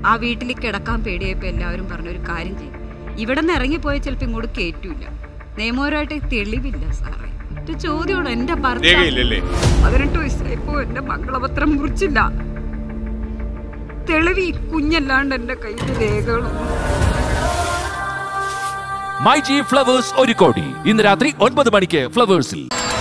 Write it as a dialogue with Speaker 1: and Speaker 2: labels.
Speaker 1: ആ വീട്ടിൽ കിടക്കാൻ പേടിയായപ്പോൾ എല്ലാവരും പറഞ്ഞൊരു കാര്യം ചെയ്യും, ഇവിടെ നിന്ന് ഇറങ്ങിപ്പോയ ചിലപ്പോൾ ഇങ്ങോട്ട് കയറ്റൂല. നിയമപരമായിട്ട് തെളിവില്ല സാറേ. ഒറ്റ ചോദ്യമാണ്, എന്റെ ഭർത്താവ് 18 വയസ്സായപ്പോ എന്റെ മംഗളപത്രം മുറിച്ചില്ല. തെളിവ് ഈ കുഞ്ഞല്ലാണ്ട് എന്റെ കയ്യിൽ രേഖകളും.
Speaker 2: മൈജി ഫ്ലവേഴ്സ് ഒരു കോടി ഇന്ന് രാത്രി 9 മണിക്ക് ഫ്ലവേഴ്സിൽ.